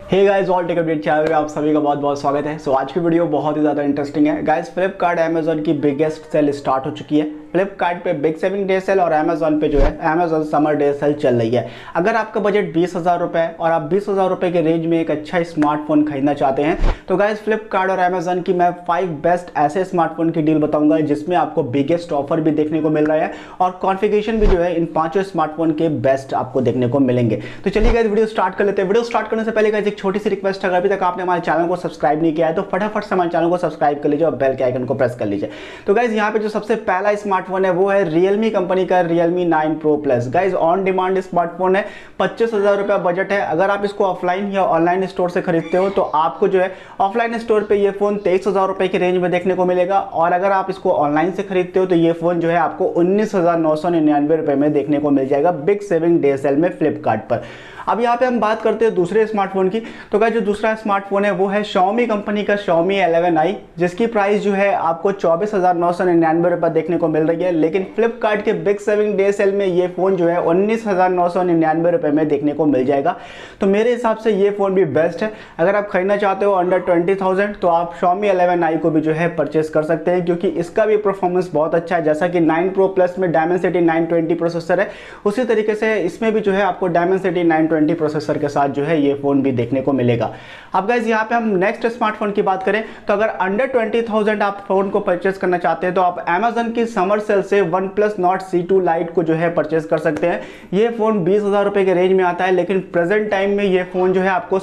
हे guys, all tech update channel में आप सभी का बहुत बहुत स्वागत है। आज की वीडियो बहुत ही ज़्यादा इंटरेस्टिंग है गाइस। फ्लिपकार्ट अमेजोन की बिगेस्ट सेल स्टार्ट हो चुकी है। फ्लिपकार्ट पे बिग सेविंग डे सेल और अमेजोन पे जो है अमेजोन समर डे सेल चल रही है। अगर आपका बजट 20,000 रुपये है और आप 20,000 रुपये के रेंज में एक अच्छा स्मार्टफोन खरीदना चाहते हैं तो गाइस फ्लिपकार्ट और अमेजोन की मैं 5 बेस्ट ऐसे स्मार्टफोन की डील बताऊंगा जिसमें आपको बिगेस्ट ऑफर भी देखने को मिल रहा है और कॉन्फ़िगरेशन भी जो है इन पांचों स्मार्टफोन के बेस्ट आपको देखने को मिलेंगे। तो चलिए गाइस वीडियो स्टार्ट कर लेते हैं। वीडियो स्टार्ट करने से पहले गाइस एक छोटी सी रिक्वेस्ट है, अभी तक आपने हमारे चैनल को सब्सक्राइब नहीं किया है तो फटाफट से हमारे चैनल को सब्सक्राइब कर लीजिए और बेल के आइकन को प्रेस कर लीजिए। तो गाइस यहाँ पे जो सबसे पहला स्मार्टफोन है वो है Realme कंपनी का Realme 9 Pro Plus। Guys on demand smartphone है, 25,000 रुपया बजट है। अगर आप इसको ऑफलाइन या ऑनलाइन स्टोर से खरीदते हो तो आपको जो है ऑफलाइन स्टोर पे ये फोन 23,000 रुपये की रेंज में देखने को मिलेगा और अगर आप इसको ऑनलाइन से खरीदते हो तो ये फोन जो है आपको 19,999 रुपये में देखने को मिल जाएगा बिग सेविंग डे सेल में फ्लिपकार्ट पर। अब यहाँ पे हम बात करते हैं दूसरे स्मार्टफोन की। तो गाइस जो दूसरा स्मार्टफोन है वो है Xiaomi कंपनी का Xiaomi 11i, जिसकी प्राइस जो है आपको 24,999 रुपये देखने को मिल रही है, लेकिन फ्लिपकार्ट के बिग सेविंग डे सेल में ये फ़ोन जो है 19,999 रुपये में देखने को मिल जाएगा। तो मेरे हिसाब से ये फ़ोन भी बेस्ट है। अगर आप खरीदना चाहते हो अंडर 20,000 तो आप Xiaomi 11i को भी जो है परचेस कर सकते हैं, क्योंकि इसका भी परफॉर्मेंस बहुत अच्छा है। जैसा कि 9 Pro Plus में Dimensity 920 प्रोसेसर है, उसी तरीके से इसमें भी जो है आपको Dimensity 920 प्रोसेसर के साथ जो है ये फोन भी देखने को मिलेगा। अब गाइस यहाँ पे हम नेक्स्ट स्मार्टफोन की बात करें तो अगर अंडर 20,000 आप फोन को परचेस करना चाहते हैं तो आप Amazon की समर सेल से OnePlus Nord C2 Lite को जो है परचेस कर सकते हैं। ये फोन 20,000 रुपये के रेंज में आता है, लेकिन प्रेजेंट टाइम में ये फोन जो है आपको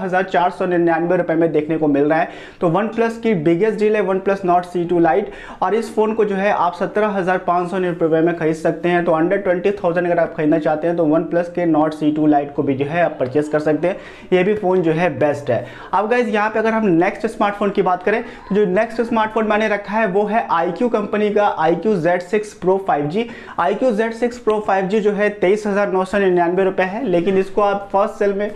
17,499 रुपये में देखने को मिल रहा है। तो OnePlus की बिगेस्ट डील है OnePlus Nord C2 Lite और इस फोन को जो है आप 17,500 रुपये में खरीद सकते हैं। तो अंडर 20,000 अगर आप खरीदना चाहते हैं तो OnePlus के Nord C2 Lite को भी जो है आप परचेस कर सकते हैं। ये भी फोन जो है बेस्ट है। अब गाइस यहाँ पे अगर हम नेक्स्ट स्मार्टफोन की बात करें तो जो नेक्स्ट स्मार्टफोन मैंने रखा है वो है iQOO कंपनी का iQOO Z6 Pro 5G। iQOO Z6 Pro 5G जो है 23,999 रुपये है, लेकिन इसको आप फर्स्ट सेल में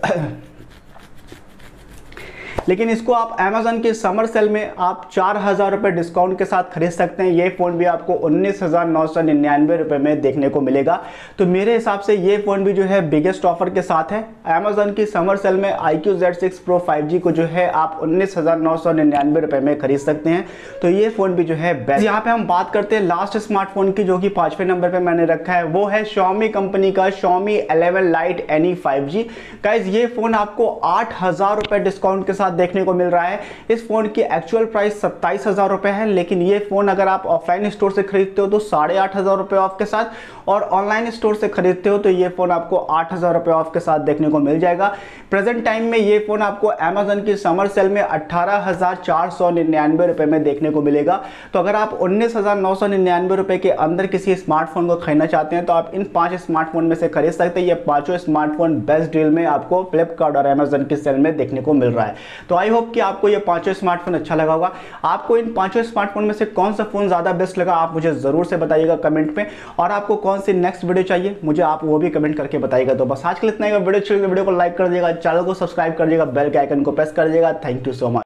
लेकिन इसको आप Amazon के समर सेल में आप 4,000 रुपये डिस्काउंट के साथ खरीद सकते हैं। ये फ़ोन भी आपको 19,999 रुपये में देखने को मिलेगा। तो मेरे हिसाब से ये फ़ोन भी जो है बिगेस्ट ऑफर के साथ है। Amazon की समर सेल में iQOO Z6 Pro 5G को जो है आप 19,999 रुपये में खरीद सकते हैं। तो ये फ़ोन भी जो है बेस्ट। यहाँ पे हम बात करते हैं लास्ट स्मार्टफोन की, जो कि 5वें नंबर पर मैंने रखा है, वो है Xiaomi कंपनी का Xiaomi 11 Lite NE 5G। Guys ये फ़ोन आपको 8,000 रुपये डिस्काउंट के साथ देखने को मिल रहा है। इस फोन की एक्चुअल प्राइस 27,000 रुपये है, लेकिन ये फोन अगर आप ऑफलाइन स्टोर से खरीदते हो तो 8,500 रुपये ऑफ के साथ और ऑनलाइन स्टोर से खरीदते हो तो ये फोन आपको 8,000 रुपये ऑफ के साथ देखने को मिल जाएगा। प्रेजेंट टाइम में ये फोन आपको Amazon की समर सेल में 18,499 रुपये में देखने को मिलेगा। तो अगर आप 19,999 रुपये के अंदर किसी स्मार्टफोन को खरीदना चाहते हैं तो आप इन 5 स्मार्टफोन में से खरीद सकते हैं। ये पांचों स्मार्टफोन बेस्ट डील में आपको फ्लिपकार्ट और Amazon की सेल में देखने को मिल रहा है। तो आई होप कि आपको ये पांचों स्मार्टफोन अच्छा लगा होगा। आपको इन पांचों स्मार्टफोन में से कौन सा फोन ज्यादा बेस्ट लगा आप मुझे जरूर से बताइएगा कमेंट में, और आपको कौन सी नेक्स्ट वीडियो चाहिए मुझे आप वो भी कमेंट करके बताइएगा। तो बस आज के लिए इतना ही। वीडियो अच्छी लगी वीडियो को लाइक कर दीजिएगा, चैनल को सब्सक्राइब कर दीजिएगा, बेल के आइकन को प्रेस कर दीजिएगा। Thank you so much.